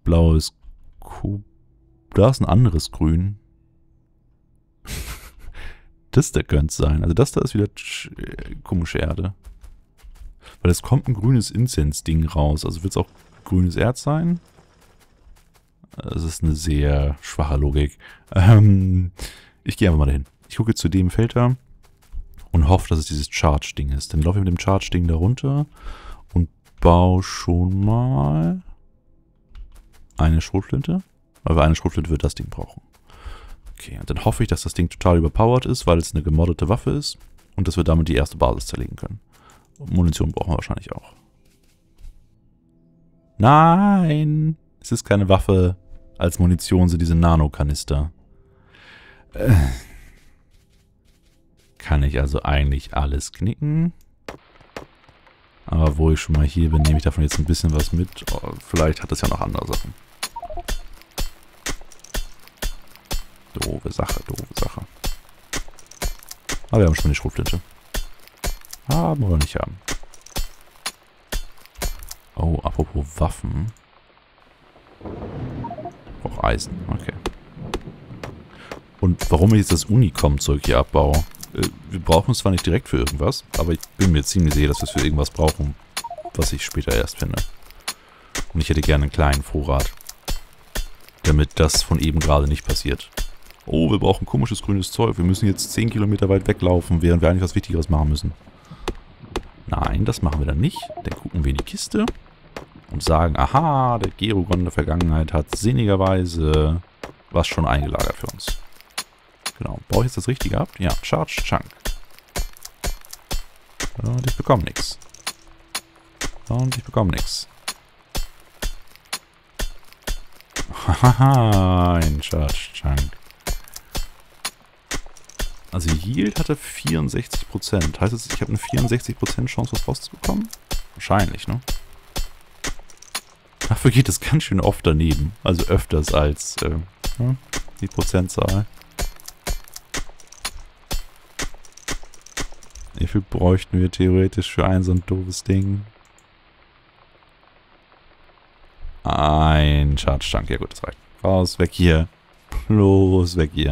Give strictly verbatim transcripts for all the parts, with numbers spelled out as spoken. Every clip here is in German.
blaues Kuh. Da ist ein anderes Grün. Das da könnte es sein. Also das da ist wieder komische Erde. Weil es kommt ein grünes Inzens-Ding raus. Also wird es auch grünes Erz sein? Das ist eine sehr schwache Logik. Ähm, ich gehe einfach mal dahin. Ich gucke zu dem Feld da und hoffe, dass es dieses Charge-Ding ist. Dann laufe ich mit dem Charge-Ding da runter und baue schon mal eine Schrotflinte. Weil wir eine Schrotflinte wird das Ding brauchen. Okay, und dann hoffe ich, dass das Ding total überpowered ist, weil es eine gemoddete Waffe ist und dass wir damit die erste Basis zerlegen können. Und Munition brauchen wir wahrscheinlich auch. Nein! Es ist keine Waffe. Als Munition sind diese Nano-Kanister. Äh. Kann ich also eigentlich alles knicken. Aber wo ich schon mal hier bin, nehme ich davon jetzt ein bisschen was mit. Oh, vielleicht hat es ja noch andere Sachen. Doofe Sache, doofe Sache. Aber wir haben schon die Schrotflinte. Haben oder nicht haben. Oh, apropos Waffen. Auch Eisen, okay. Und warum ich jetzt das Unicom-Zeug hier abbaue? Wir brauchen es zwar nicht direkt für irgendwas, aber ich bin mir ziemlich sicher, dass wir es für irgendwas brauchen, was ich später erst finde. Und ich hätte gerne einen kleinen Vorrat, damit das von eben gerade nicht passiert. Oh, wir brauchen komisches grünes Zeug. Wir müssen jetzt zehn Kilometer weit weglaufen, während wir eigentlich was Wichtigeres machen müssen. Nein, das machen wir dann nicht. Dann gucken wir in die Kiste und sagen, aha, der Gerugon der Vergangenheit hat sinnigerweise was schon eingelagert für uns. Genau. Brauche ich jetzt das Richtige ab? Ja, Charge Chunk. Und ich bekomme nichts. Und ich bekomme nichts. Haha, ein Charge Chunk. Also Yield hatte vierundsechzig Prozent. Heißt das, ich habe eine vierundsechzig Prozent Chance, was rauszubekommen? Wahrscheinlich, ne? Dafür geht es ganz schön oft daneben. Also öfters als äh, ja, die Prozentzahl. Wie viel bräuchten wir theoretisch für ein so ein doofes Ding? Ein Charge-Tank. Ja gut, das reicht. Raus, weg hier. Los, weg hier.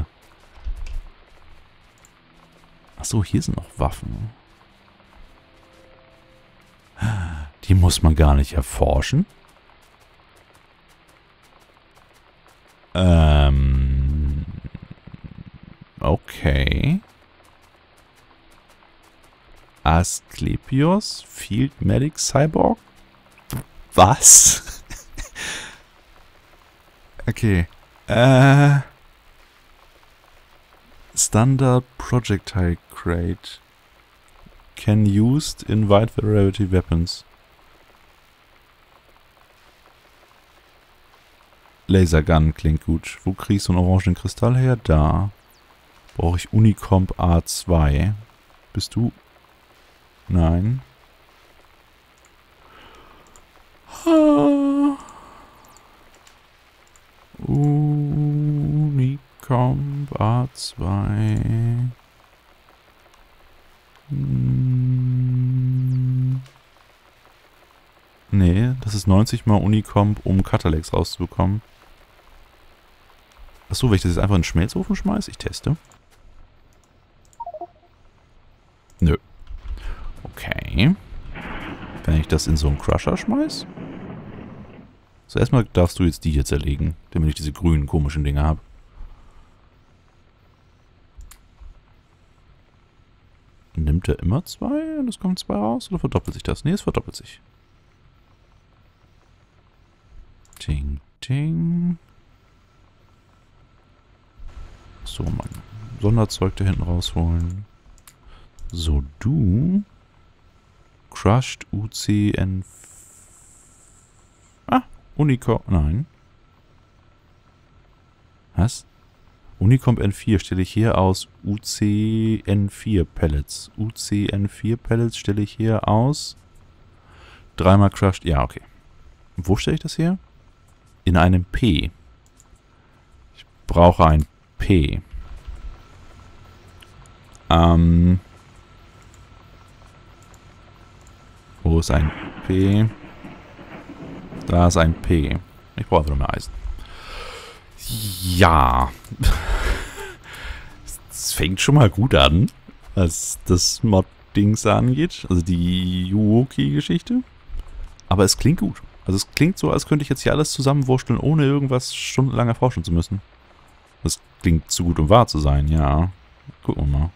Achso, hier sind noch Waffen. Die muss man gar nicht erforschen. Ähm. Okay. Asklepios, Field Medic Cyborg. Was? Okay. Äh. Standard Projectile Crate. Can used in wide variety weapons. Lasergun klingt gut. Wo kriegst du einen orangen Kristall her? Da. Brauche ich Unicomp A zwei. Bist du? Nein. Ah. Unicomp A zwei. Hm. Nee, das ist neunzig mal Unicomp, um Catalex rauszubekommen. Achso, wenn ich das jetzt einfach in den Schmelzofen schmeiße? Ich teste. Nö. Okay. Wenn ich das in so einen Crusher schmeiß? So, erstmal darfst du jetzt die hier zerlegen, damit ich diese grünen komischen Dinger habe. Nimmt er immer zwei und es kommen zwei raus? Oder verdoppelt sich das? Nee, es verdoppelt sich. Ting, ting. So, mein Sonderzeug da hinten rausholen. So, du. Crushed U C N. Ah, Unicomp. Nein. Was? Unicomp N vier stelle ich hier aus U C N vier Pellets. U C N vier Pellets stelle ich hier aus. Dreimal Crushed. Ja, okay. Wo stelle ich das her? In einem P. Ich brauche ein P. Ähm. Wo ist ein P? Da ist ein P. Ich brauche einfach nur mehr Eisen. Ja. Es fängt schon mal gut an, was das Mod-Dings angeht. Also die Yuoki-Geschichte. Aber es klingt gut. Also es klingt so, als könnte ich jetzt hier alles zusammenwursteln, ohne irgendwas stundenlang erforschen zu müssen. Das klingt zu gut, um wahr zu sein, ja. Gucken wir mal.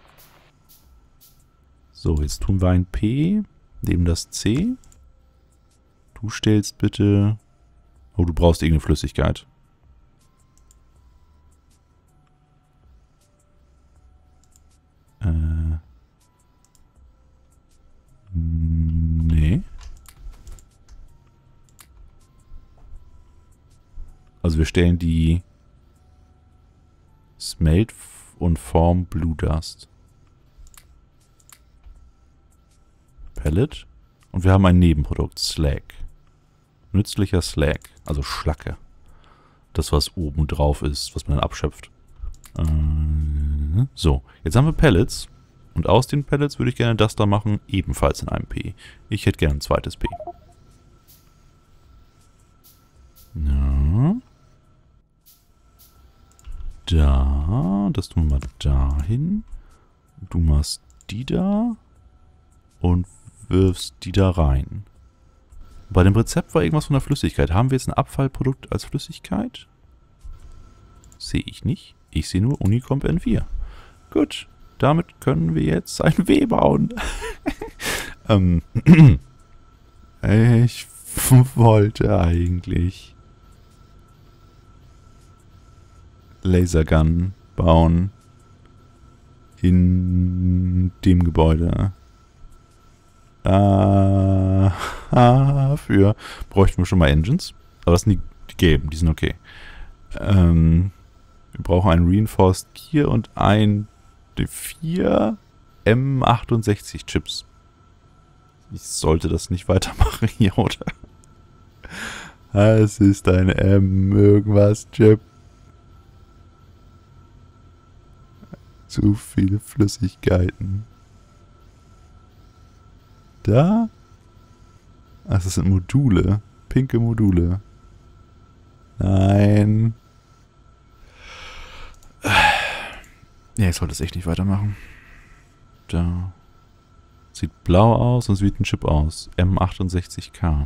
So, jetzt tun wir ein P, neben das C. Du stellst bitte... Oh, du brauchst irgendeine Flüssigkeit. Äh... Nee. Also wir stellen die Smelt und Form Blue Dust. Pellet. Und wir haben ein Nebenprodukt, Slag. Nützlicher Slag, also Schlacke. Das, was oben drauf ist, was man dann abschöpft. Äh, so, jetzt haben wir Pellets. Und aus den Pellets würde ich gerne das da machen, ebenfalls in einem P. Ich hätte gerne ein zweites P. Ja. Da, das tun wir mal dahin. Du machst die da und wirfst die da rein. Bei dem Rezept war irgendwas von der Flüssigkeit. Haben wir jetzt ein Abfallprodukt als Flüssigkeit? Sehe ich nicht. Ich sehe nur Unicomp N vier. Gut, damit können wir jetzt ein W bauen. ähm, ich wollte eigentlich Lasergun bauen in dem Gebäude. Dafür bräuchten wir schon mal Engines. Aber das sind die, die gelben, die sind okay. Ähm, wir brauchen einen Reinforced Gear und ein vier M achtundsechzig Chips. Ich sollte das nicht weitermachen hier, oder? Es ist ein M irgendwas Chip. Zu viele Flüssigkeiten. Da? Ach, das sind Module. Pinke Module. Nein. Ja, ich sollte das echt nicht weitermachen. Da. Sieht blau aus und sieht ein Chip aus. M achtundsechzig K.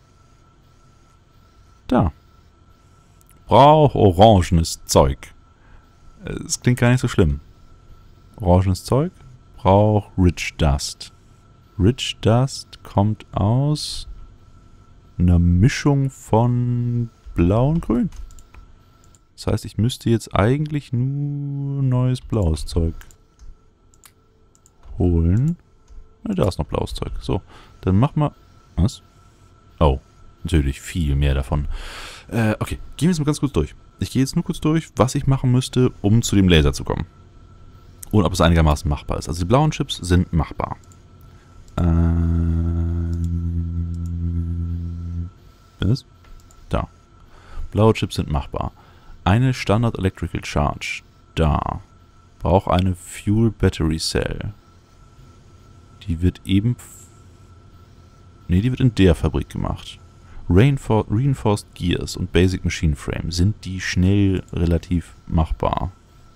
Da. Brauch orangenes Zeug. Es klingt gar nicht so schlimm. Orangenes Zeug. Brauch Rich Dust. Rich Dust kommt aus einer Mischung von Blau und Grün. Das heißt, ich müsste jetzt eigentlich nur neues blaues Zeug holen. Na, da ist noch blaues Zeug. So, dann mach mal... Was? Oh, natürlich viel mehr davon. Äh, okay, gehen wir jetzt mal ganz kurz durch. Ich gehe jetzt nur kurz durch, was ich machen müsste, um zu dem Laser zu kommen. Und ob es einigermaßen machbar ist. Also die blauen Chips sind machbar. Ähm, was? Da. Blaue Chips sind machbar. Eine Standard Electrical Charge. Da. Braucht eine Fuel Battery Cell. Die wird eben... Ne, die wird in der Fabrik gemacht. Reinfor Reinforced Gears und Basic Machine Frame. Sind die schnell relativ machbar?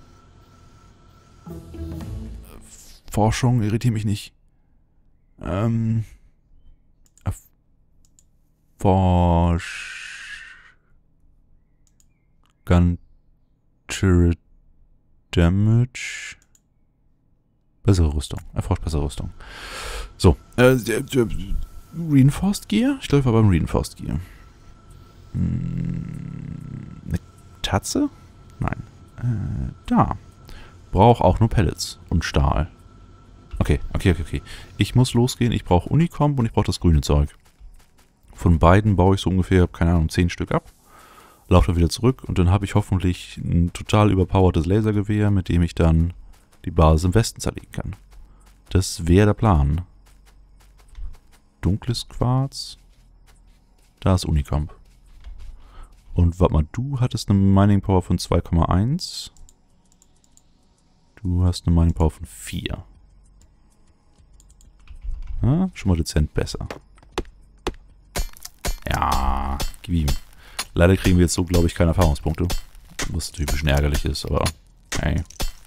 Forschung irritiert mich nicht. Ähm... Forsch... Gun... Damage... Bessere Rüstung. Erforscht bessere Rüstung. So. Äh, Reinforced Gear? Ich glaube, ich war beim Reinforced Gear. Hm, eine Tatze? Nein. Äh, da. Brauche auch nur Pellets und Stahl. Okay, okay, okay, okay. Ich muss losgehen. Ich brauche Unicomp und ich brauche das grüne Zeug. Von beiden baue ich so ungefähr, keine Ahnung, zehn Stück ab. Laufe dann wieder zurück und dann habe ich hoffentlich ein total überpowertes Lasergewehr, mit dem ich dann die Basis im Westen zerlegen kann. Das wäre der Plan. Dunkles Quarz. Da ist Unicomp. Und warte mal, du hattest eine Mining Power von zwei Komma eins. Du hast eine Mining Power von vier. Ja, schon mal dezent besser. Ja, gib ihm. Leider kriegen wir jetzt so, glaube ich, keine Erfahrungspunkte. Was natürlich ein bisschen ärgerlich ist, aber hey.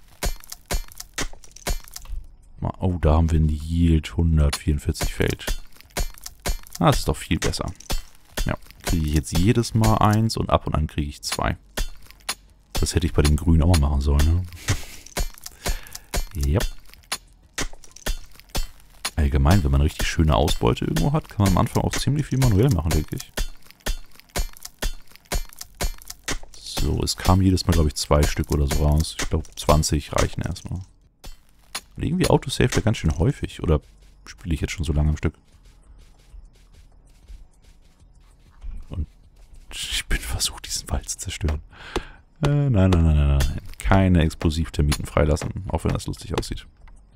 Oh, da haben wir ein Yield hundertvierundvierzig Feld. Ah, das ist doch viel besser. Ja, kriege ich jetzt jedes Mal eins und ab und an kriege ich zwei. Das hätte ich bei den Grünen auch mal machen sollen, ne? Ja. Allgemein, wenn man eine richtig schöne Ausbeute irgendwo hat, kann man am Anfang auch ziemlich viel manuell machen, denke ich. So, es kam jedes Mal, glaube ich, zwei Stück oder so raus. Ich glaube, zwanzig reichen erstmal. Und irgendwie Autosave da ganz schön häufig. Oder spiele ich jetzt schon so lange am Stück? Und ich bin versucht, diesen Wald zu zerstören. Äh, nein, nein, nein, nein, nein. Keine Explosivtermiten freilassen, auch wenn das lustig aussieht.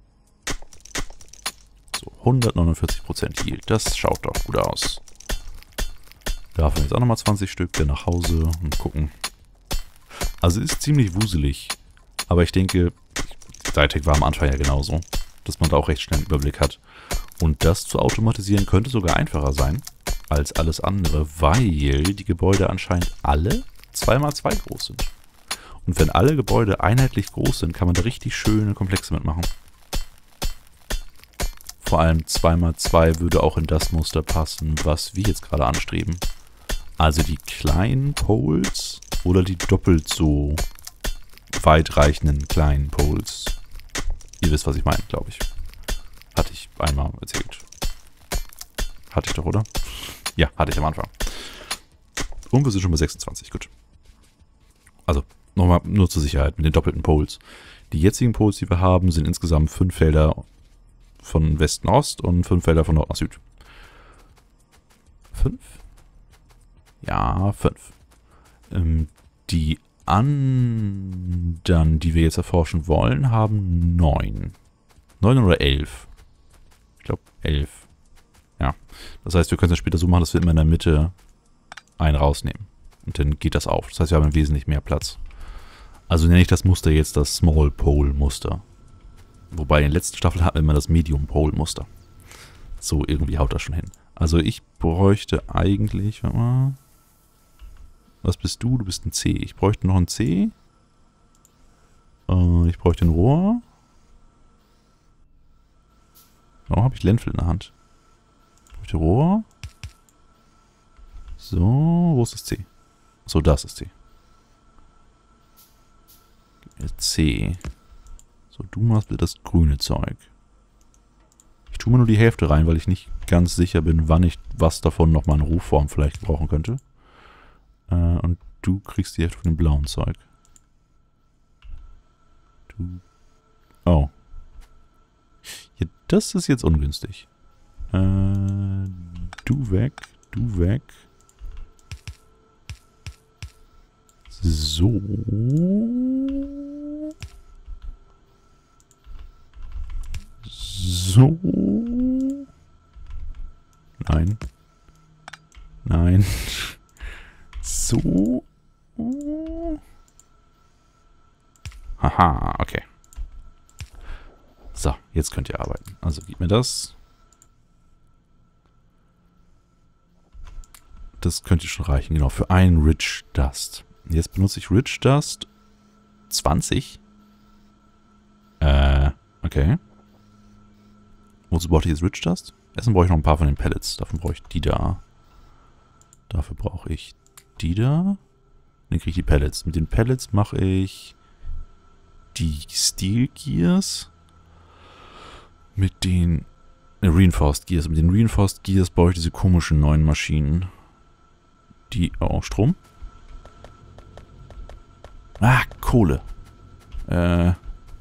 So, hundertneunundvierzig Prozent Yield. Das schaut doch gut aus. Davon jetzt auch nochmal zwanzig Stück, dann nach Hause und gucken. Also ist ziemlich wuselig. Aber ich denke, Ditec war am Anfang ja genauso, dass man da auch recht schnell einen Überblick hat. Und das zu automatisieren könnte sogar einfacher sein als alles andere, weil die Gebäude anscheinend alle zwei mal zwei groß sind. Und wenn alle Gebäude einheitlich groß sind, kann man da richtig schöne Komplexe mitmachen. Vor allem zwei mal zwei würde auch in das Muster passen, was wir jetzt gerade anstreben. Also die kleinen Poles oder die doppelt so weitreichenden kleinen Poles. Ihr wisst, was ich meine, glaube ich. Hatte ich einmal erzählt. Hatte ich doch, oder? Ja, hatte ich am Anfang. Und wir sind schon bei sechsundzwanzig, gut. Also, nochmal nur zur Sicherheit mit den doppelten Poles. Die jetzigen Poles, die wir haben, sind insgesamt fünf Felder von Westen Ost und fünf Felder von Nord nach Süd. Fünf? Ja, fünf. Ähm, die anderen, die wir jetzt erforschen wollen, haben neun. Neun oder elf? Ich glaube, elf. Ja. Das heißt, wir können es später so machen, dass wir immer in der Mitte einen rausnehmen. Und dann geht das auf. Das heißt, wir haben wesentlich mehr Platz. Also nenne ich das Muster jetzt das Small Pole Muster. Wobei in den letzten Staffeln hatten wir immer das Medium Pole Muster. So, irgendwie haut das schon hin. Also ich bräuchte eigentlich, warte mal. Was bist du? Du bist ein C. Ich bräuchte noch ein C. Äh, ich bräuchte ein Rohr. Warum habe ich Lenfel in der Hand? Ich bräuchte Rohr. So, wo ist das C? So, das ist C. C. So, du machst bitte das grüne Zeug. Ich tue mir nur die Hälfte rein, weil ich nicht ganz sicher bin, wann ich was davon nochmal in Rohform vielleicht brauchen könnte. Äh, und du kriegst die Hälfte von dem blauen Zeug. Du. Oh. Ja, das ist jetzt ungünstig. Äh, du weg, du weg. So. So. Nein. Nein. So. Haha, okay. So, jetzt könnt ihr arbeiten. Also gib mir das. Das könnte schon reichen, genau, für einen Rich Dust. Jetzt benutze ich Rich Dust zwanzig. Äh, okay. Wozu brauche ich jetzt Rich Dust? Erstmal brauche ich noch ein paar von den Pellets. Dafür brauche ich die da. Dafür brauche ich die da. Dann kriege ich die Pellets. Mit den Pellets mache ich die Steel Gears. Mit den äh, Reinforced Gears. Mit den Reinforced Gears baue ich diese komischen neuen Maschinen. Die, oh, Strom. Ah, Kohle. Äh.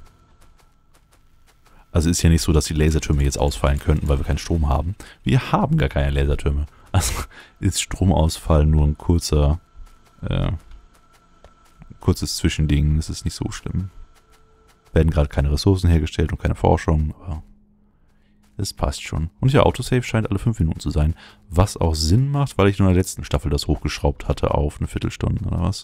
Also ist ja nicht so, dass die Lasertürme jetzt ausfallen könnten, weil wir keinen Strom haben. Wir haben gar keine Lasertürme. Also ist Stromausfall nur ein kurzer, äh, kurzes Zwischending. Das ist nicht so schlimm. Werden gerade keine Ressourcen hergestellt und keine Forschung, aber es passt schon. Und ja, Autosave scheint alle fünf Minuten zu sein. Was auch Sinn macht, weil ich nur in der letzten Staffel das hochgeschraubt hatte auf eine Viertelstunde oder was.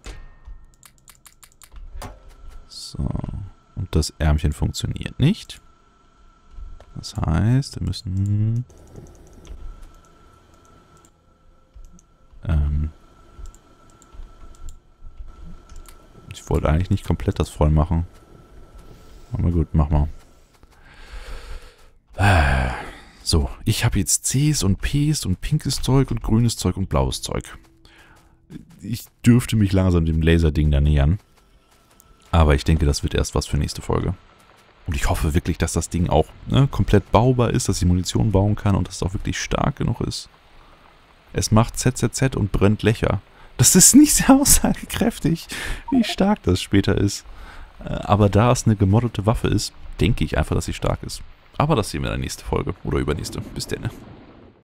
So. Und das Ärmchen funktioniert nicht. Das heißt, wir müssen... Ähm, wollte eigentlich nicht komplett das voll machen. Aber gut, mach mal. So, ich habe jetzt Cs und Ps und pinkes Zeug und grünes Zeug und blaues Zeug. Ich dürfte mich langsam dem Laserding da nähern. Aber ich denke, das wird erst was für nächste Folge. Und ich hoffe wirklich, dass das Ding auch ne, komplett baubar ist, dass ich Munition bauen kann und dass es auch wirklich stark genug ist. Es macht Z Z Z und brennt Löcher. Das ist nicht sehr aussagekräftig, wie stark das später ist. Aber da es eine gemoddete Waffe ist, denke ich einfach, dass sie stark ist. Aber das sehen wir in der nächsten Folge oder übernächste. Bis dann.